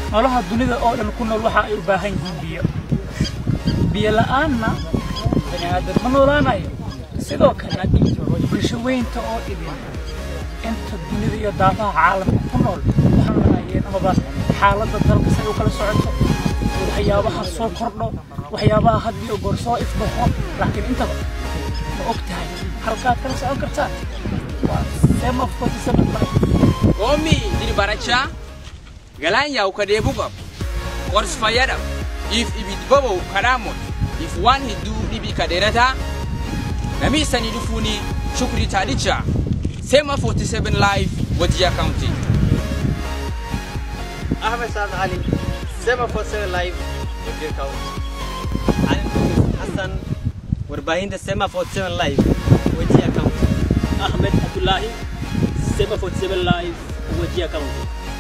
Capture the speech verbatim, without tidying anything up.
نولها الدنيا أو لما كنا نروح يباهين بيا بيا لأننا بني آدم من ورانا سيدوك نادي برشوين تأو إبين أنت الدنيا يدافع عالم كنا وحنا ين أما حالة الدرب سيوك لسعته وحيابها الصوت كرنا وحيابها هدي وقرصاء إفضحهم لكن أنت وقتها حركات كلا سؤال كرتات وسيما فوتي سبب لايف Omi diri baracha galan ya ukade buka kors fayada if ibit babo karamon if one he do dibi kaderata nami sani dufuni shukri tadicha SEMA forty-seven live Wajir County Ahmed San Ali SEMA forty-seven live Wajir County Ali Hassan warbaahin SEMA forty-seven live Wajir County Ahmed Abdullahi SEMA forty-seven live Wajir County